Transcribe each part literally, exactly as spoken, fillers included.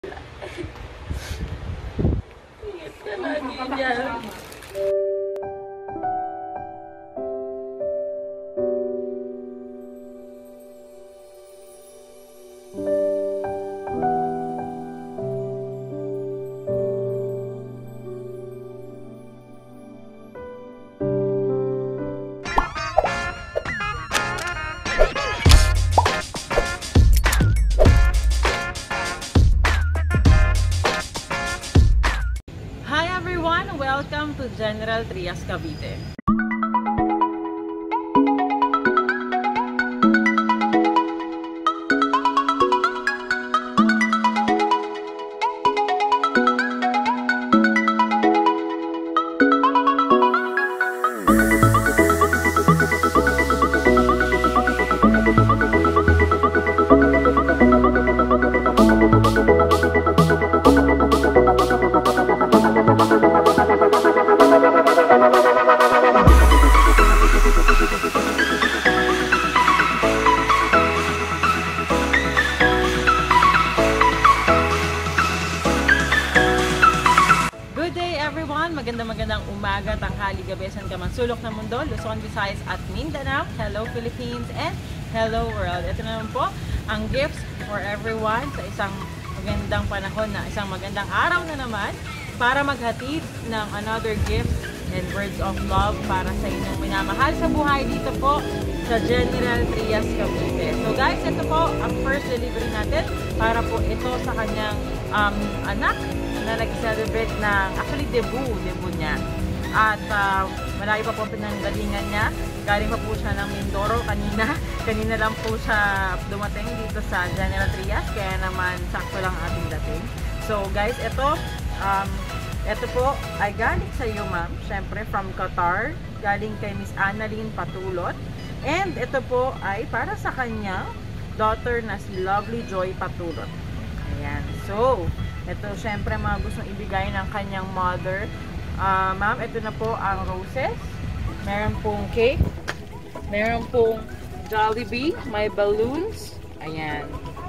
Ingat ka lagi dyan. Welcome to General Trias Cavite. Magandang magandang umaga, tanghali, gabi, saan ka man sulok ng mundo, Luzon, Visayas at Mindanao. Hello Philippines and hello world. Ito naman po ang gifts for everyone sa isang magandang panahon na isang magandang araw na naman para maghatid ng another gift and words of love para sa inyong minamahal sa buhay dito po sa General Trias Cavite. So guys, ito po ang first delivery natin para po ito sa kanyang um, anak na nag-celebrate ng, actually debut, debut niya. At uh, malayo pa po pinanggalingan niya. Galing pa po siya ng Mindoro kanina. Kanina lang po siya dumating dito sa General Trias, kaya naman sakto lang ating dating. So guys, ito, um, ito po ay galing sa iyo ma'am, syempre from Qatar, galing kay Miss Annalyn Patulot. And ito po ay para sa kanyang daughter na si Lovely Joy Patulot. Ayan, so ito syempre mga gustong ibigay ng kanyang mother. Uh, ma'am, ito na po ang roses. Meron pong cake. Meron pong Jollibee. May balloons. Ayan.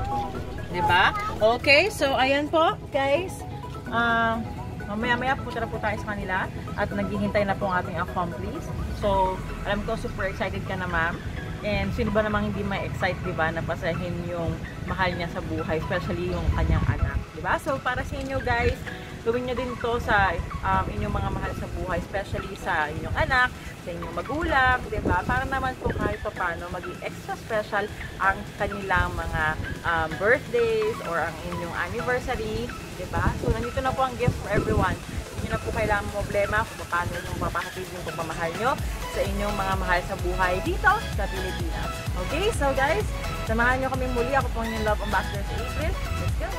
Diba? Okay, so ayan po guys. Uh, mamaya-maya punta na po tayo sa kanila. At naghihintay na po ang ating accomplice. So, alam ko super excited ka na ma'am. And sino ba namang hindi ma-excite, diba, na pasahin yung mahal niya sa buhay, especially yung kanyang anak, diba? So, para sa inyo guys, gawin nyo din to sa um, inyong mga mahal sa buhay, especially sa inyong anak, sa inyong magulang, diba? Para naman po kahit pa paano maging extra special ang kanilang mga um, birthdays or ang inyong anniversary, diba? So, nandito na po ang gift for everyone. Hindi na po kailangan problema kung paano yung papahatid yung pagmamahal nyo sa inyong mga mahal sa buhay dito sa Pilipinas. Okay, so guys, samahan nyo kami muli. Ako po yung Love Ambassador sa April. Let's go!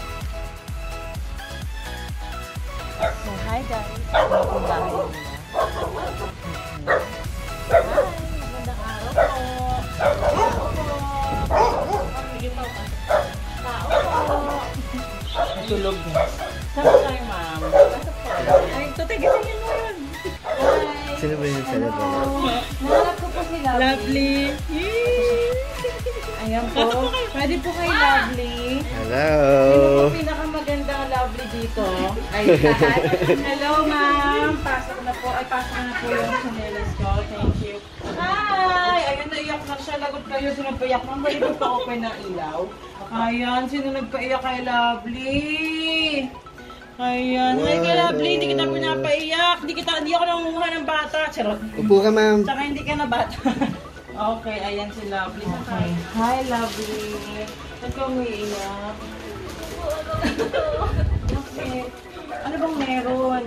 So, hi guys. Ano po bahay nyo na? Hi! Magandang araw po! Sige po. Tao po! Natulog na. Saan po tayo ma'am? Ay, ito, tigisin mo yun. Hi! Sino ba yung celebrate? Nahanap ko po si Lovely. Lovely! Ayan po. Pwede po kay Lovely. Hello! Sino po pinakamagandang Lovely dito? Ay, hello ma'am! Pasok na po. Ay, pasok na po yung chanelas ko. Thank you. Hi! Ayun, naiyak na siya. Lagot kayo. Sino nagpaiyak? Ma'am, balik po pa open ng ilaw. Ayan, sino nagpaiyak kay Lovely? Ayan. Hi kay Lovely, hindi kita pinapaiyak. Hindi kita, hindi ako nangunguha ng bata. Charot. Upo ka ma'am. Tsaka hindi ka na bata. Okay, ayan si Lovely. Okay. Hi Lovely. Ba't ka umiiyak? Okay. Ano bang meron?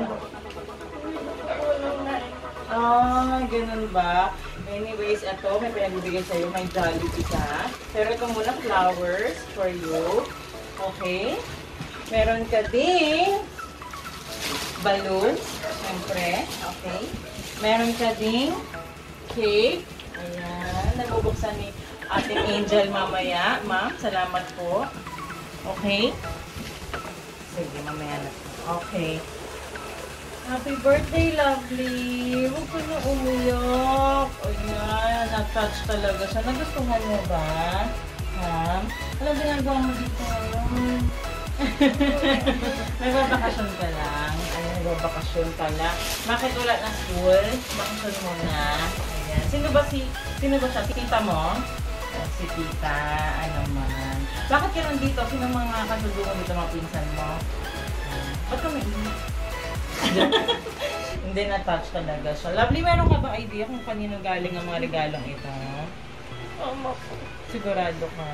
Ah, ganun ba? Anyways, ito, may pinagbibigay sa'yo. May Jollibee ka. Pero ito muna, flowers for you. Okay. Meron ka ding balloons. Siyempre. Okay. Meron ka ding cake. Ayan. Nabubuksan ni ating Angel mamaya. Ma'am, salamat po. Okay. Sige, mamaya na. Okay. Happy birthday, Lovely! Huwag ko na umiyak. Ayan, na-touch talaga siya. Nagustuhan mo ba? Ha? Alam, ginagawa mo dito ngayon. Nagbabakasyon ka lang. Ano, nagbabakasyon ka lang. Bakit wala na school? Bakasyon mo na. Ayan. Sino ba si, sino ba siya? Tita mo? Si tita, ano man. Bakit ka nandito? Sino mga kasulungan dito, mga pinsan mo? Ayan. Ba't ka may Hindi na-touch talaga siya. Lovely, meron ka ba idea kung kanino galing ang mga regalong ito? Mama po. Sigurado ka.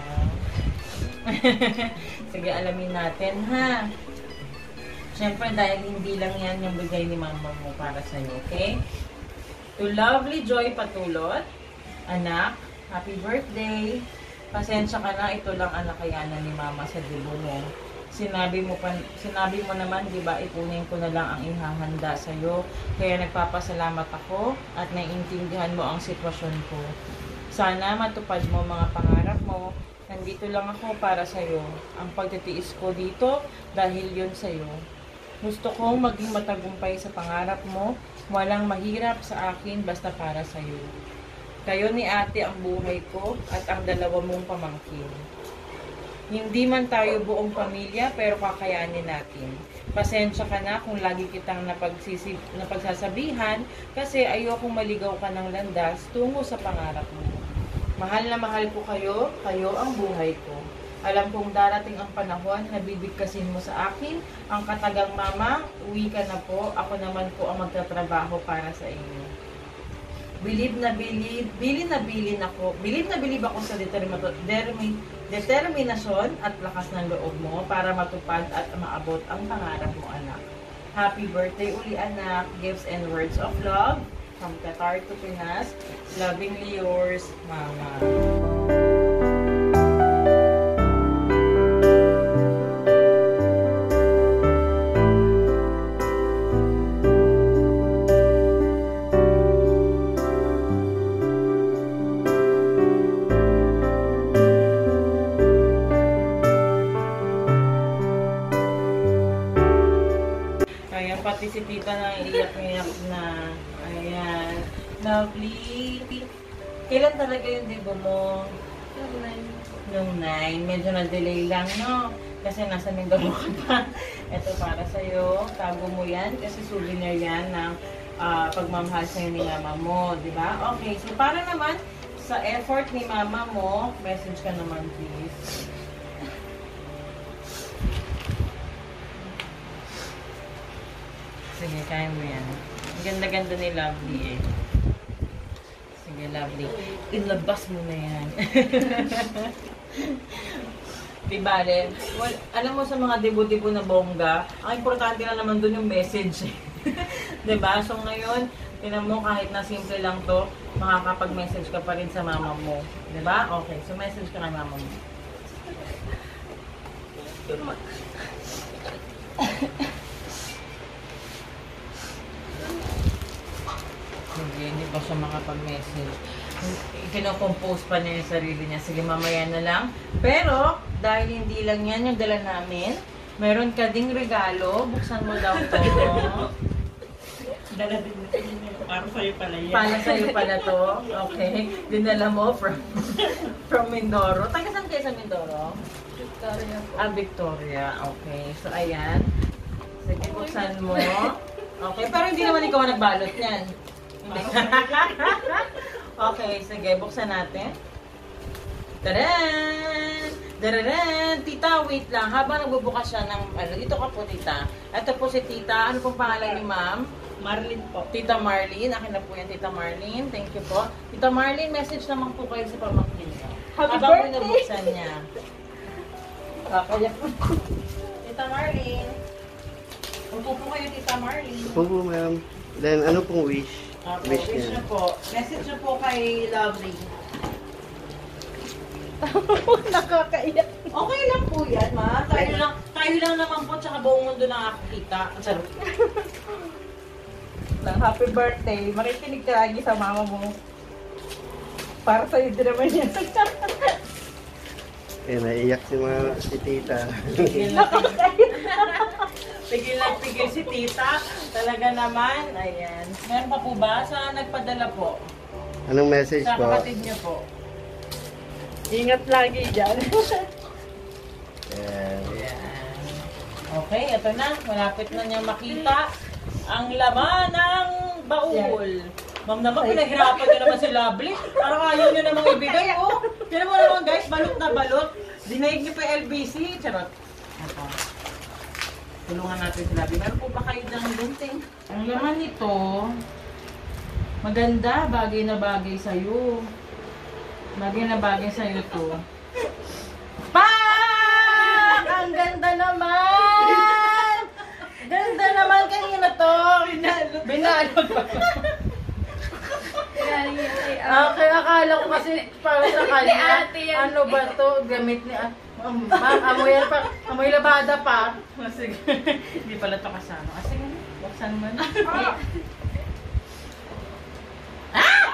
Sige, alamin natin, ha? Siyempre, dahil hindi lang yan yung bigay ni mama mo para sa'yo, okay? To Lovely Joy Patulot, anak, happy birthday. Pasensya ka na, ito lang ang nakayanan ni mama sa dulo mo. Sinabi mo, pa, sinabi mo naman, di ba, ipunin ko na lang ang ihahanda sa'yo. Kaya nagpapasalamat ako at naiintindihan mo ang sitwasyon ko. Sana matupad mo mga pangarap mo. Nandito lang ako para sa'yo. Ang pagtitiis ko dito dahil yun sa'yo. Gusto kong maging matagumpay sa pangarap mo. Walang mahirap sa akin basta para sa'yo. Kayo ni ate ang buhay ko at ang dalawa mong pamangkin. Hindi man tayo buong pamilya pero kakayanin natin. Pasensya ka na kung lagi kitang napagsisib, napagsasabihan kasi ayokong maligaw ka ng landas tungo sa pangarap mo. Mahal na mahal ko kayo, kayo ang buhay ko. Alam kong darating ang panahon na bibigkasin mo sa akin ang katagang mama, uwi ka na po, ako naman po ang magtatrabaho para sa inyo. Bilib na bilib, bilib na bilib ako, bilib na bilib ako sa determin, determinasyon at lakas ng loob mo para matupad at maabot ang pangarap mo, anak. Happy birthday uli, anak. Gifts and words of love from Qatar to Pinas. Lovingly yours, Mama. Pati si tita na iiyak-iyak na. Ayan. Lovely. Kailan talaga yung dibo mo? Yung nine. Yung nine. Medyo na-delay lang, no? Kasi nasa Mindoro ka pa. Ito para sa'yo. Tago mo yan kasi souvenir yan ng uh, pagmamahal sa'yo ni mama mo. Diba? Okay. So, para naman sa effort ni mama mo, message ka naman, please. Sige, kaya mo yan. Ganda-ganda ni Lovely eh. Sige, Lovely. Ilabas mo na yan. Diba, Len? Well, alam mo sa mga dibo-dibo na bongga, ang importante na naman dun yung message. Diba? So ngayon, tinan mo kahit na simple lang to, makakapag-message ka pa rin sa mama mo. Diba? Okay, so message ka kay mama mo. Sige, hindi pa siya makapag-message. Kino-compose pa niya yung sarili niya. Sige, mamaya na lang. Pero, dahil hindi lang yan yung dala namin, meron ka ding regalo. Buksan mo daw to. Dala din para sa'yo pala yan. Para sa'yo pala to. Okay. Dinala mo from, from Mindoro. Taga saan kayo sa Mindoro? Victoria po. Ah, Victoria. Okay. So, ayan. Sige, buksan mo. Okay. Pero hindi naman ikaw nagbalot niyan. Okay, sige, buksan natin. Tadaan! Tadaan! Tita, wait lang. Habang nagbubukas siya ng, ano, dito ka po, tita. Ito po si tita. Ano pong pangalan ni ma'am? Marlene po. Tita Marlene. Akin na po yan, tita Marlene. Thank you po. Tita Marlene, message naman po kayo sa pamangkin niya. Happy Habang birthday! po nabuksan niya. Kakayak po. Tita Marlene. Upo po kayo, tita Marlene. Opo, ma'am. Then, ano pong wish? Okay, Wish wish niya. na po. Message na po kay Lovely. Nakakaiyak. Okay lang po yan, ma. Tayo lang, tayo lang naman po, tsaka buong mundo nakakita. Charot. Happy birthday. Makikinig ka lagi sa mama mo. Para sa'yo din naman yan. Eh, naiyak si, ma, si tita. Tigil na tigil. Tigil na tigil si tita. Talaga naman. Ayan. Meron pa po ba? Sa nagpadala po? Anong message Sa po? kapatid niyo po? Ingat lagi dyan. Ayan. Ayan. Okay, ito na. Malapit na niya makita ang laman ng baul. Ma'am naman, pinahirapan niyo naman si Lovely. Parang ayaw niyo namang ibigay. Oh, tinan mo naman guys, balot na balot. Dinaig niyo pa L B C. Charot. Ito. Tulungan natin si Lovely. Meron po ba kayo ng gunting? Ang laman nito, maganda, bagay na bagay sa'yo. Bagay na bagay sa'yo to. Pak! Ang ganda naman! Ganda naman kanina to! Binalot. Binalot pa. Okay, akala ko kasi para sa kanya. Ano ba to? Gamit ni... Um, ma'am, amoy, pa, amoy labada pa. Oh, sige. Hindi pala ito kasama. Ah, sige, buksan mo na. Ah!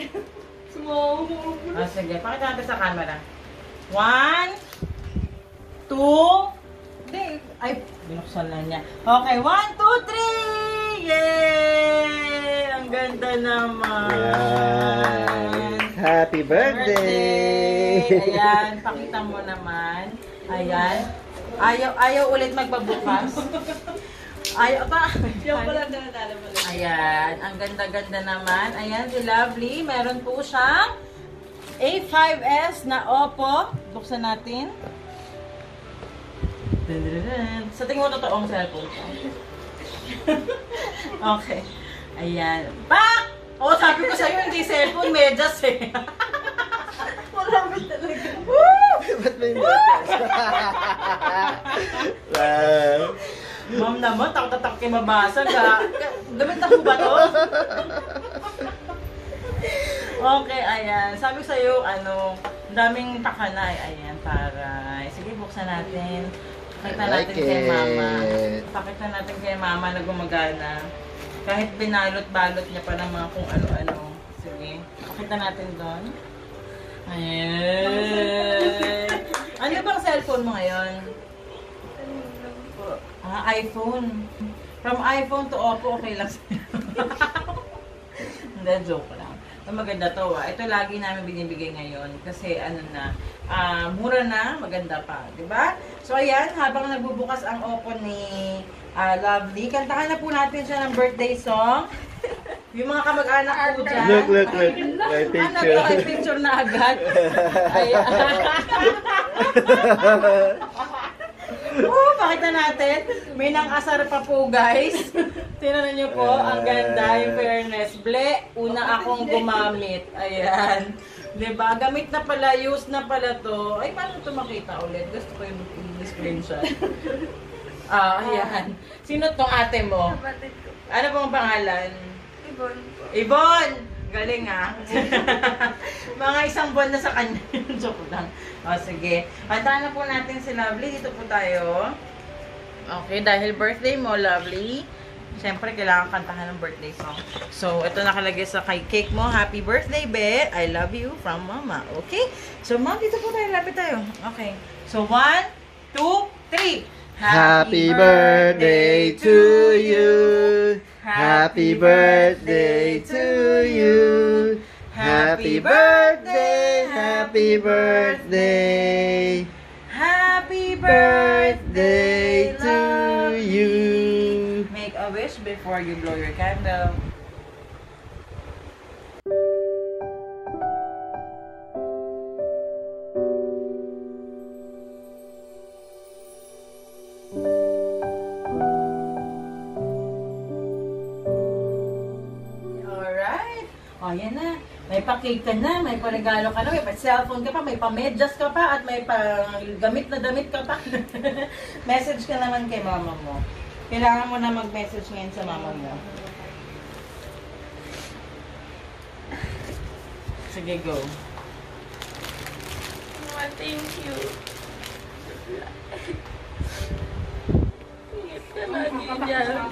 Ah, sige, pakita natin sa camera. One, two, hindi, ay, binuksan na niya. Okay, one, two, three! Yay! Ang ganda naman. Yes. Happy birthday! Birthday! Ayan, pakita mo naman. Ayan. Ayaw, ayaw ulit magbabukas. Ayaw pa. Yung pala na Ayan, ang ganda-ganda naman. Ayan, si Lovely. Meron po siyang A five S na Oppo. Buksan natin. Sa tingin mo totoong cellphone ko. Okay. Ayan. Pak! Oh, sabi ko sa'yo, hindi cellphone, medyas eh. Marami talaga. Woo! Ba't may medyas? Wow! Ma'am naman, takot-takot kayo mabasag ha. Gamit na po ba to? Okay, ayan. Sabi ko sa'yo, ano, daming pakanay. Ayan, para. Sige, buksan natin. Pakita natin like kay mama. it. Pakita natin kay mama na gumagana. Kahit binalot-balot niya pa ng mga kung ano-ano. Sige, pakita natin doon. Ayan. Ano bang cellphone mo ngayon? Ah, iPhone. From iPhone to Oppo, okay lang sa'yo. Hindi, joke lang. Ito maganda to ah. Ito lagi namin binibigay ngayon. Kasi ano na, uh, mura na, maganda pa. Diba? So ayan, habang nagbubukas ang Oppo ni uh, Lovely, kantahan na po natin siya ng birthday song. Yung mga kamag-anak po dyan. Look, look, look. My Ano picture. to? May picture na agad. Ayan. Oh, pakita natin. May nang-asar pa po, guys. Tingnan niyo po, ang ganda, yung fairness. Ble, una akong gumamit. Ayan. Diba? Gamit na pala, use na pala to. Ay, paano ito makita ulit? Gusto ko yung screenshot. Ah, ayan. Sino tong ate mo? Kapatid ko. Ano pong pangalan? Ibon po. Ibon! Galing ah. Mga isang buwan na sa kanya. Joke lang. O sige. Kantahan na po natin si Lovely. Dito po tayo. Okay, dahil birthday mo, Lovely. Siyempre, kailangan kantahan ng birthday song. So, ito nakalagay sa kay cake mo. Happy birthday, Be. I love you from Mama. Okay? So, Mom, dito po tayo. Lapit tayo. Okay. So, one, two, three. Happy birthday to you. Happy birthday to you. Happy birthday, happy birthday. Happy Birthday to you. Make a wish before you blow your candle. Alright. O, yan na. May pa-cake ka na, may pa-regalo ka na, may pa-cellphone ka pa, may pa-medyas ka pa, at may pa-gamit na damit ka pa. Message ka naman kay mama mo. Kailangan mo na mag-message ngayon sa mama mo. Sige, go. Mama, thank you. Ingat ka lagi dyan.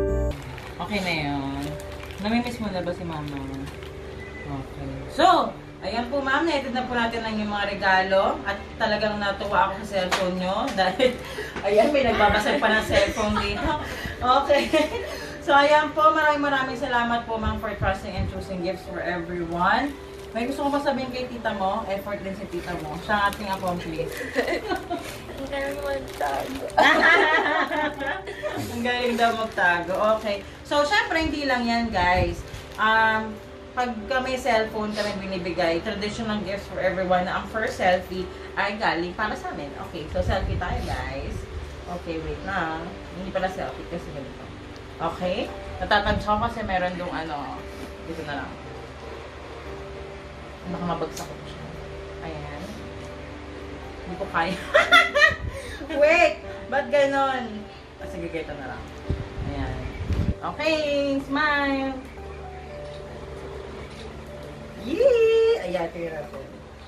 Okay na yun. Namimiss mo na ba si mama? Okay. So, Ayan po ma'am, naitid na po natin ang yung mga regalo at talagang natuwa ako sa cellphone nyo dahil ayan, may nagbabasag pa ng cellphone dito. Okay. So ayan po, maraming maraming salamat po ma'am for trusting and choosing gifts for everyone. May gusto ko pa sabihin kay tita mo, effort din si tita mo. Siya ang ating accomplice. Ang galing magtago. Ang galing daw magtago. Okay. So, syempre, hindi lang yan, guys. Um, pag may cellphone kami binibigay, traditional gifts for everyone na ang first selfie ay galing para sa amin. Okay, so selfie tayo, guys. Okay, wait na. Hindi pala selfie kasi ganito. Okay? Natatansya ko kasi meron dong ano, dito na lang. Baka mabagsak ko siya. Ayan. Hindi ko kaya. Wait! Ba't ganon? Ah, sige, ganito na lang. Ayan. Okay, smile! Yee! Ayan, tira ko.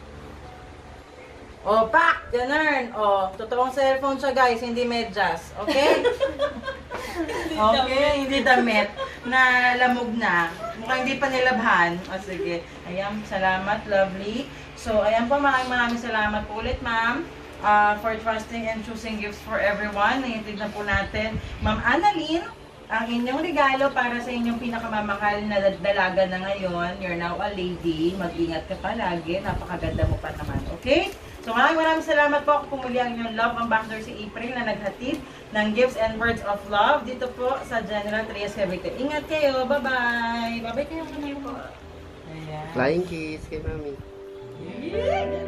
O, pak! Ganun! O, totoong cellphone siya, guys. Hindi medyas. Okay? Okay, hindi damit. Na lamog na. Mukhang hindi pa nilabhan. O, sige. Ayan, salamat. Lovely. So, ayan po. Maraming maraming salamat po ulit, ma'am. Uh, for trusting and choosing gifts for everyone. Naiintig na po natin. Ma'am Annalyn, ang inyong regalo para sa inyong pinakamamahal na dalaga na ngayon. You're now a lady. Mag-ingat ka palagi. Napakaganda mo pa naman. Okay? So maraming maraming salamat po. Ako pumuli ang inyong love ambassador si April na naghatid ng gifts and words of love dito po sa General Trias Cavite. Ingat kayo. Bye-bye. Bye-bye kayo. Bye-bye po. Ayan. Flying kiss kay mami. Yeah.